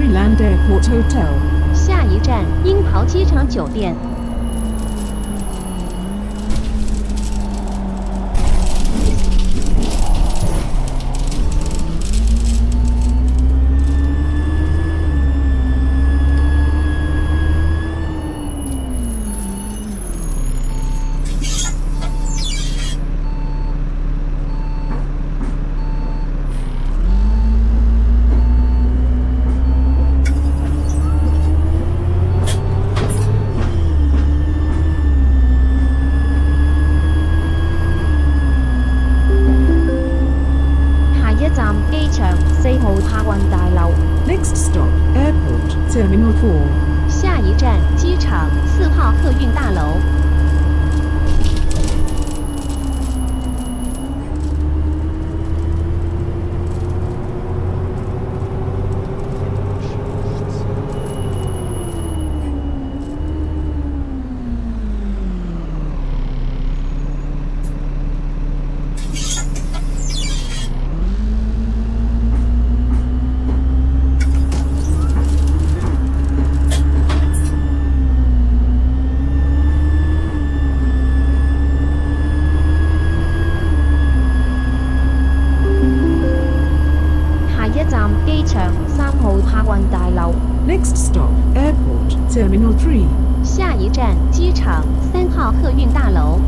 Thailand Airport Hotel. 下一站樱桃机场酒店。机场4號客運大樓。 Next stop, Airport Terminal 4. 下一站机场4號客運大樓。機場3號客運大樓。 Next stop, Airport Terminal 3. 下一站機場3號客運大樓。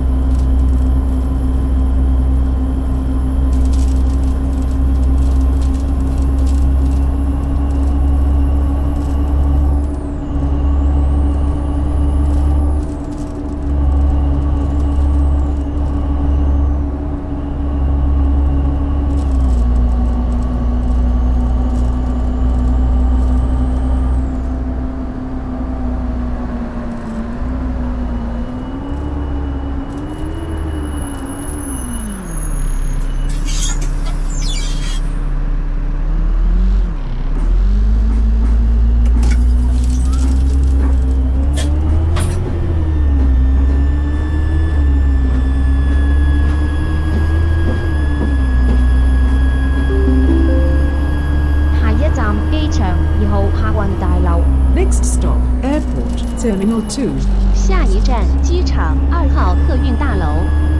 Next stop, Airport Terminal 2. 下一站機場2號客運大樓。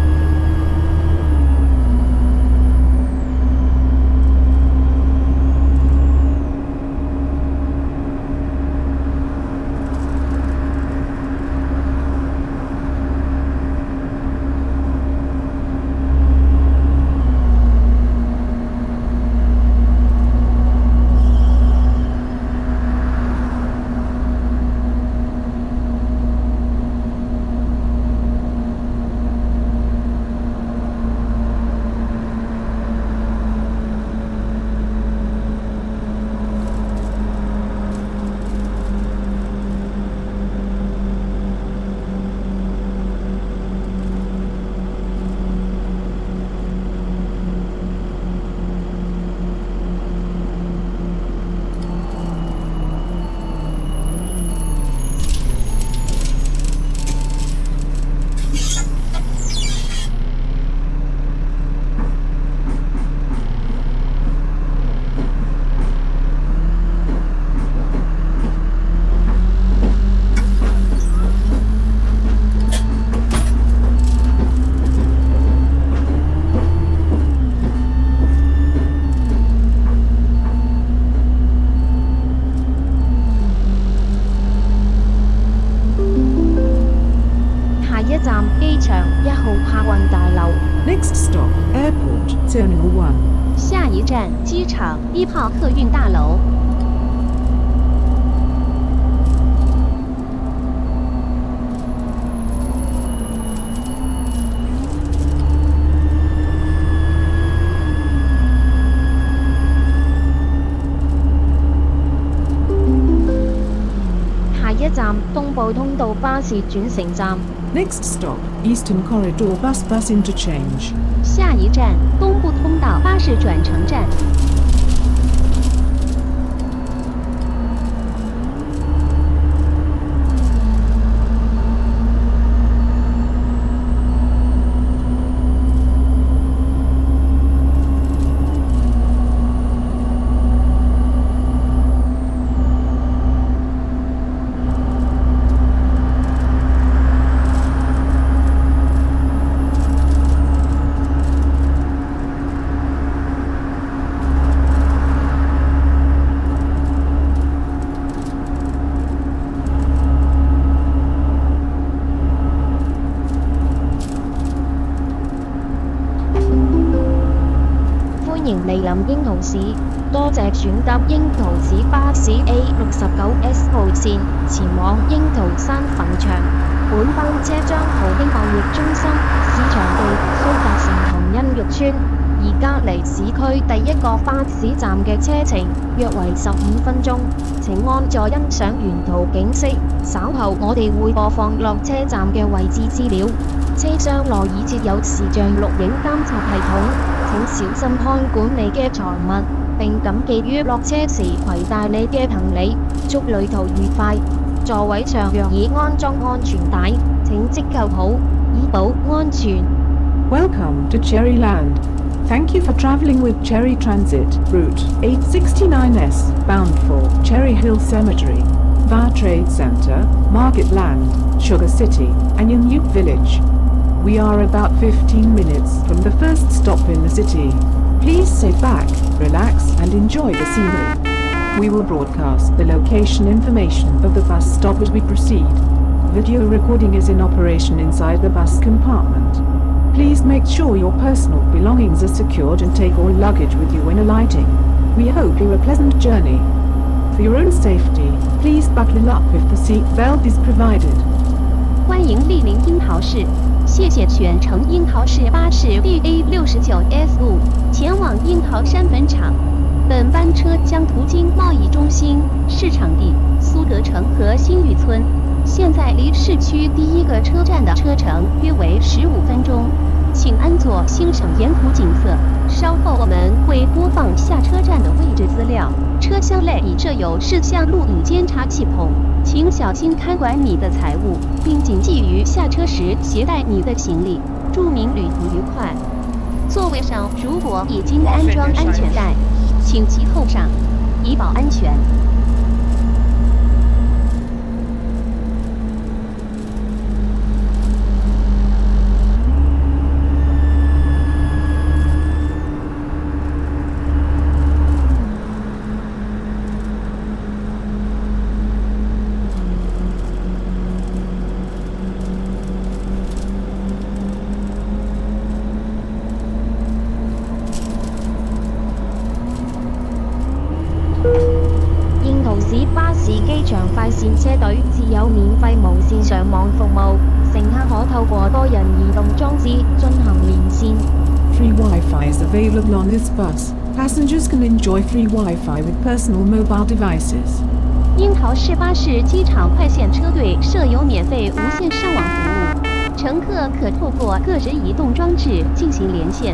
站機場1號客運大樓。 Next stop, Airport Terminal 1. 下一站機場1號客運大樓。下一站東部通道巴士轉乘站。 Next stop, Eastern Corridor Bus Interchange. 下一站东部通道巴士转乘站。 臨櫻桃市。多謝選搭櫻桃市巴士 A69S 號線前往櫻桃山墳場。本班車將途經貿易中心、市場地、蘇格城同欣玉村，而隔離市區第一個巴士站嘅車程約為15分鐘。請安坐欣賞沿途景色。稍後我哋會播放落車站嘅位置資料。車廂內已設有視像錄影監察系統，請小心看管你嘅財物，並謹記於落車時攜帶你嘅行李。祝旅途愉快！座位上若已安裝安全帶，請即扣好，以保安全。 Welcome to Cherryland. Thank you for traveling with Cherry Transit Route 869S, bound for Cherry Hill Cemetery, via Trade Center, Market Land, Sugar City, and Inyuk Village. We are about 15 minutes from the first stop in the city. Please sit back, relax, and enjoy the scenery. We will broadcast the location information of the bus stop as we proceed. Video recording is in operation inside the bus compartment. Please make sure your personal belongings are secured and take all luggage with you when alighting. We hope you a pleasant journey. For your own safety, please buckle up if the seat belt is provided. 欢迎莅临樱桃市，谢谢选乘樱桃市巴士 DA69S5 前往樱桃山坟场。本班车将途经贸易中心、市场地、苏德城和新玉村，现在离市区第一个车站的车程约为15分钟。请安坐欣赏沿途景色。稍后我们会播放下车站的位置资料。车厢内已设有视像录影监察系统，请小心看管你的财物，并谨记于下车时携带你的行李。祝您旅途愉快。座位上如果已经安装安全带，请系扣上，以保安全。巴士機場快線車隊自有免費無線上網服務，乘客可透過多人移動裝置進行連線。 Free Wi-Fi is available on this bus. Passengers can enjoy free Wi-Fi with personal mobile devices. 樱桃市巴士机场快线车队设有免费无线上网服务，乘客可透过个人移动装置进行连线。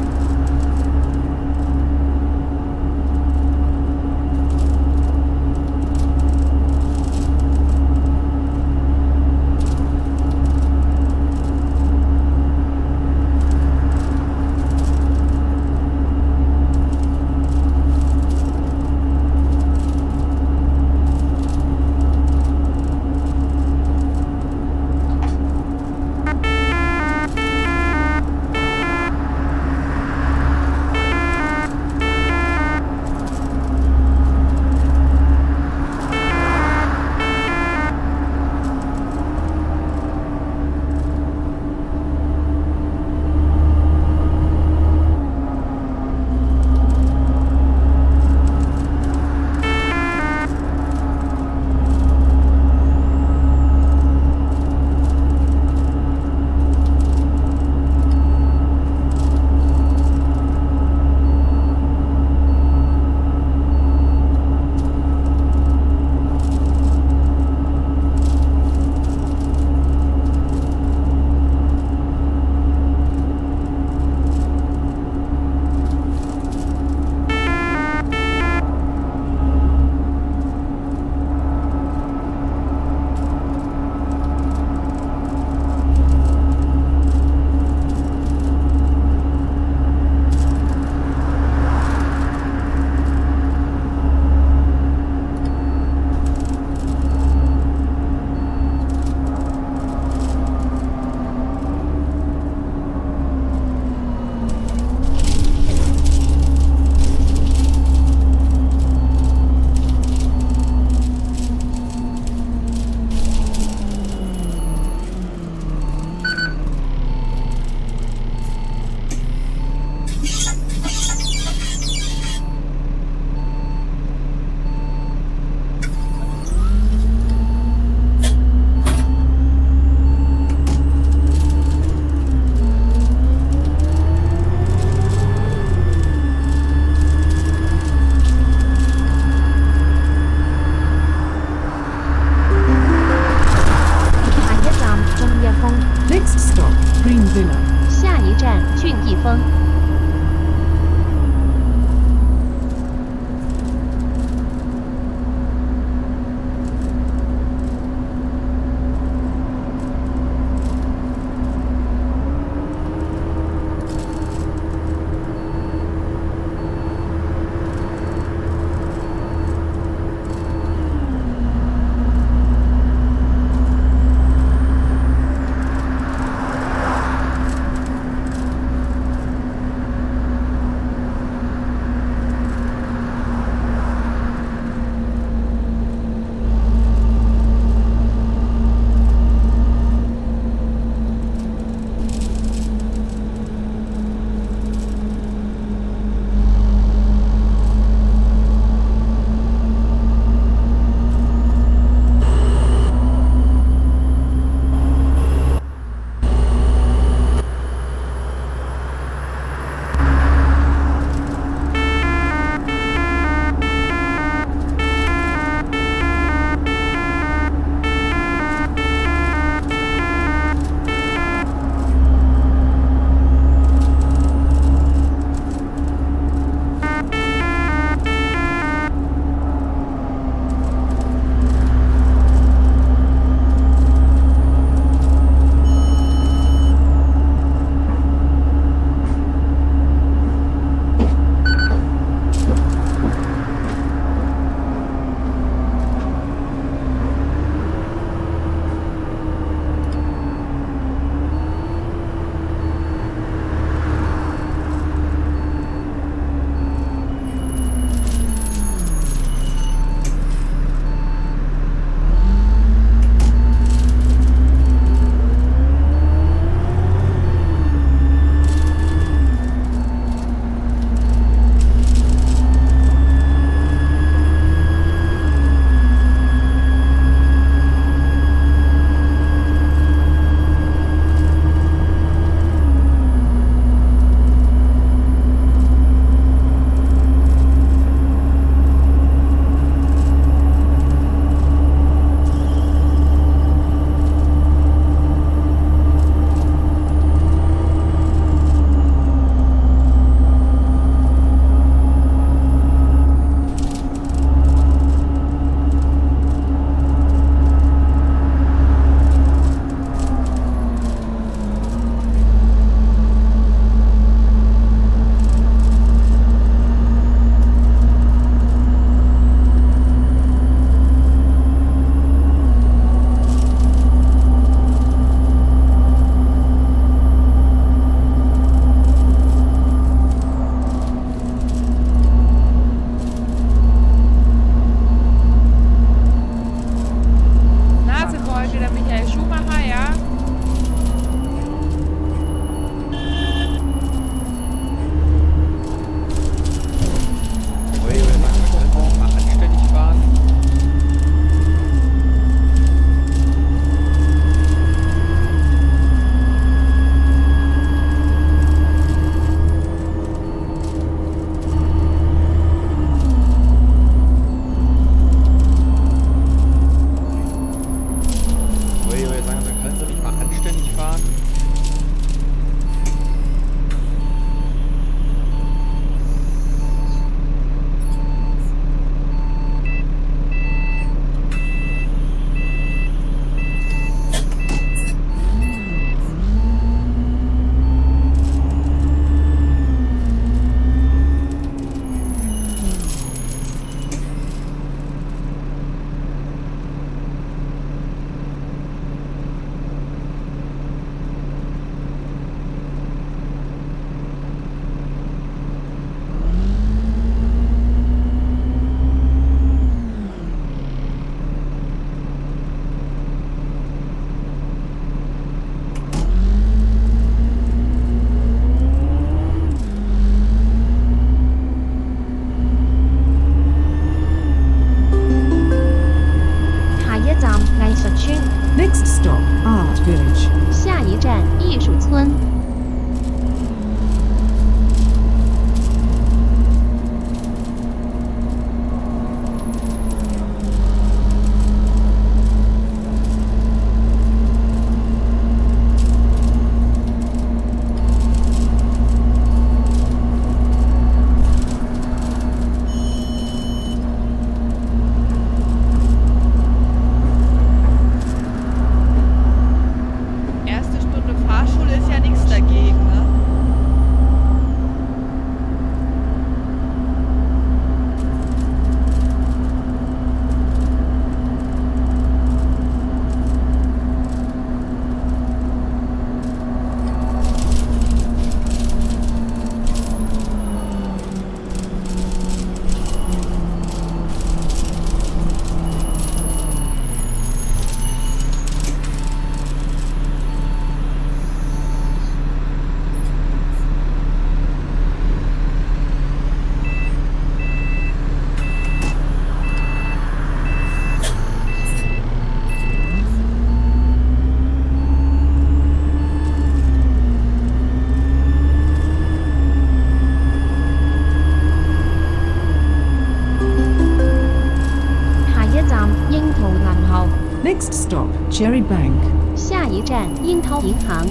Next stop, Cherry Bank. 下一站樱桃银行。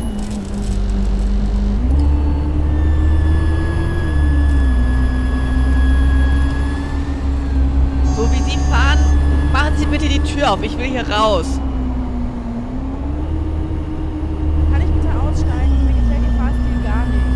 So wie Sie fahren, machen Sie bitte die Tür auf. Ich will hier raus. Kann ich bitte aussteigen? Mir gefällt Ihr Fahrstil gar nicht.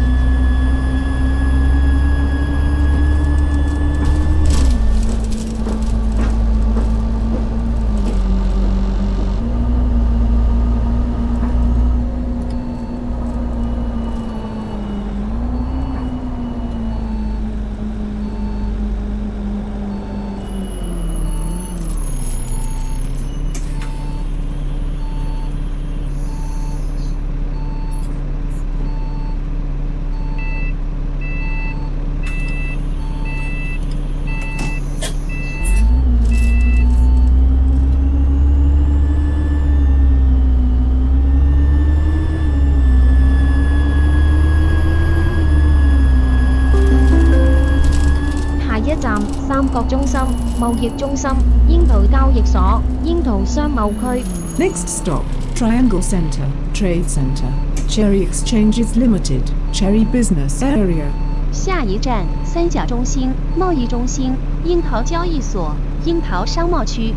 三角中心、貿易中心、櫻桃交易所、櫻桃商貿區。 Next stop, Triangle Center, Trade Center, Cherry Exchanges Limited, Cherry Business Area. 下一站三角中心、贸易中心、樱桃交易所、樱桃商贸区。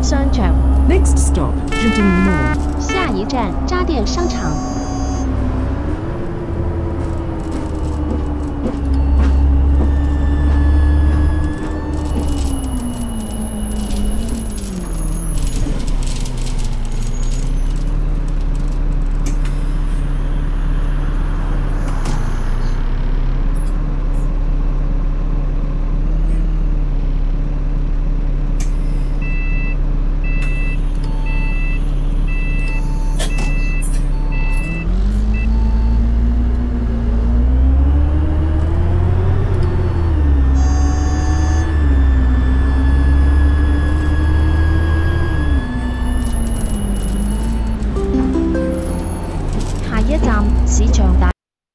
商场。 Next stop, Jiading Mall. 下一站渣甸商场。 下一站市場大。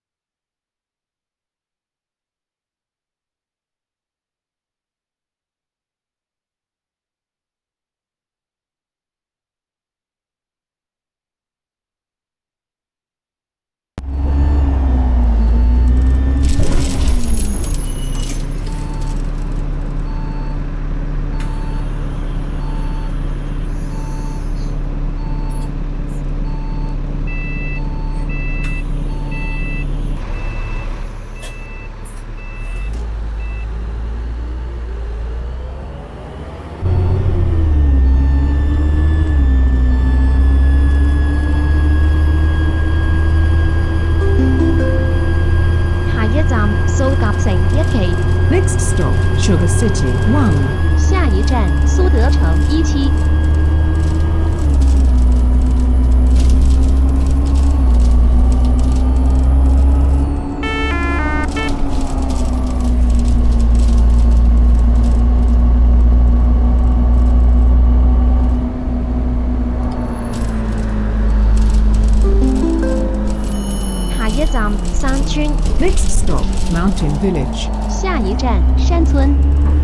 蘇甲城1期。 Next stop, Sugar City 1. 下一站蘇德城1期。 下一站山村。 Next stop, Mountain Village. 下一站山村。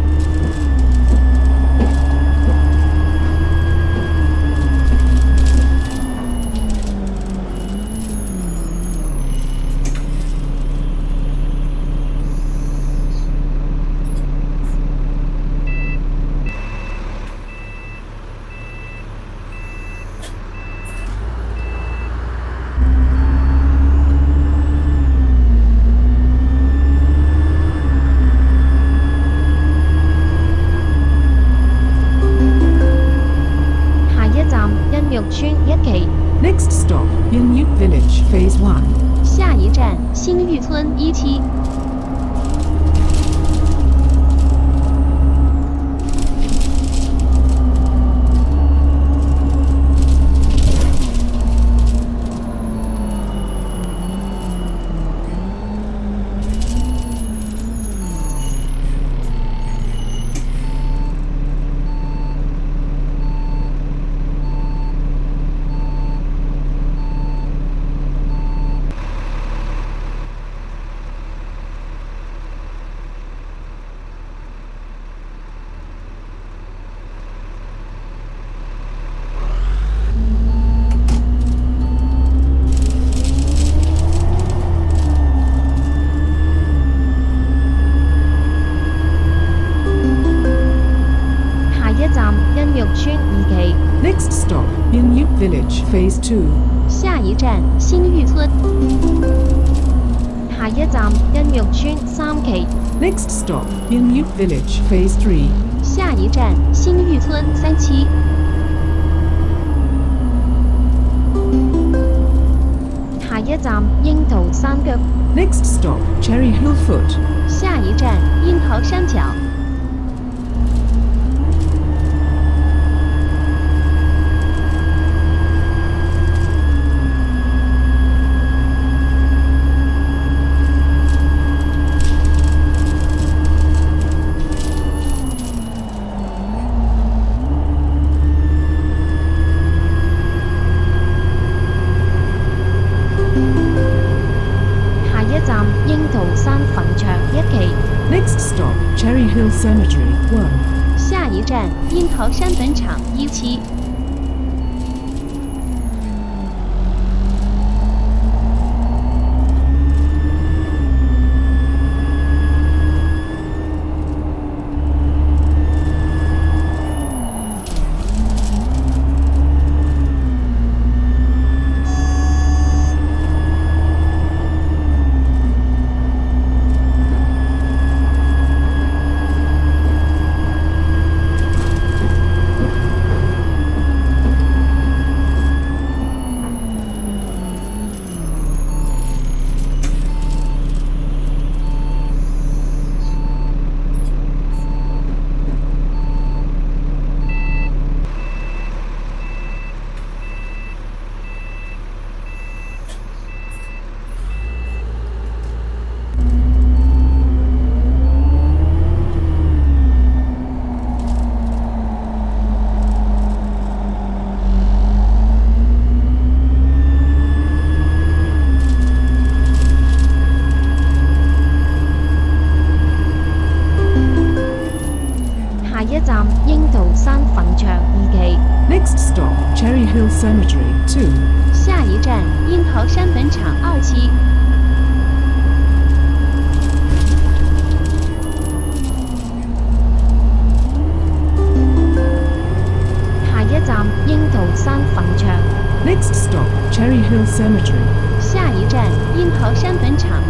村1期。 Next stop, Yanute Village Phase 1. 下一站新玉村1期。 村2期。 Next stop, Yanute Village Phase 2. 下一站新玉村。下一站欣玉村3期。 Next stop, Yanute Village Phase 3. 下一站新玉村3期。 下一站櫻桃山腳。 Next stop, Cherry Hill Foot. 下一站櫻桃山腳。 Next stop, Cherry Hill Cemetery 1. 下一站樱桃山坟场1期。 山本场2期。下一站樱桃山坟场。 Next stop, Cherry Hill Cemetery. 下一站樱桃山本场。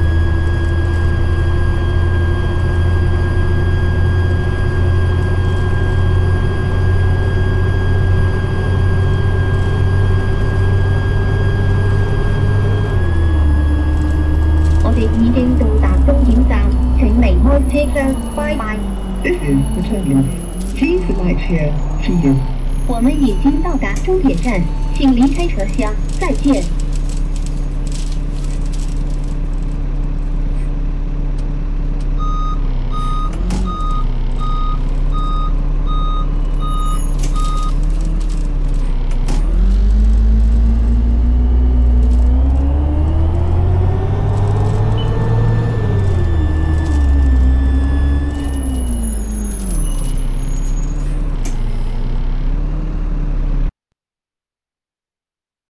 我哋已經到達終點站，請離開車廂，拜拜。 This is the terminus. Please alight here. See you. 我们已经到达终点站，请离开车厢，再见。